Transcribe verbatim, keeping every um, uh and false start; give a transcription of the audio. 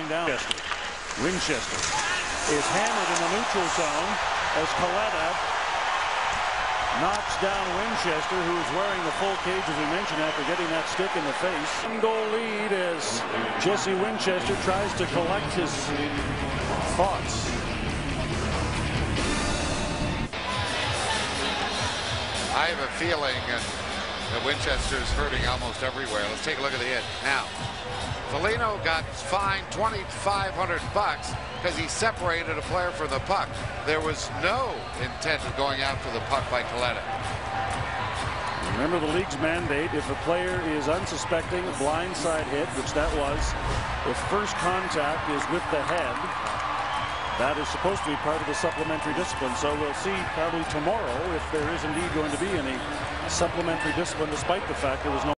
down. Winchester is hammered in the neutral zone as Kaleta knocks down Winchester, who is wearing the full cage, as we mentioned, after getting that stick in the face. One goal lead as Jesse Winchester tries to collect his thoughts. I have a feeling that Winchester's hurting almost everywhere. Let's take a look at the hit. Now, Foligno got fined twenty-five hundred bucks because he separated a player from the puck. There was no intent of going after the puck by Kaleta. Remember the league's mandate: if a player is unsuspecting a blindside hit, which that was, if first contact is with the head, that is supposed to be part of the supplementary discipline. So we'll see probably tomorrow if there is indeed going to be any supplementary discipline, despite the fact there was no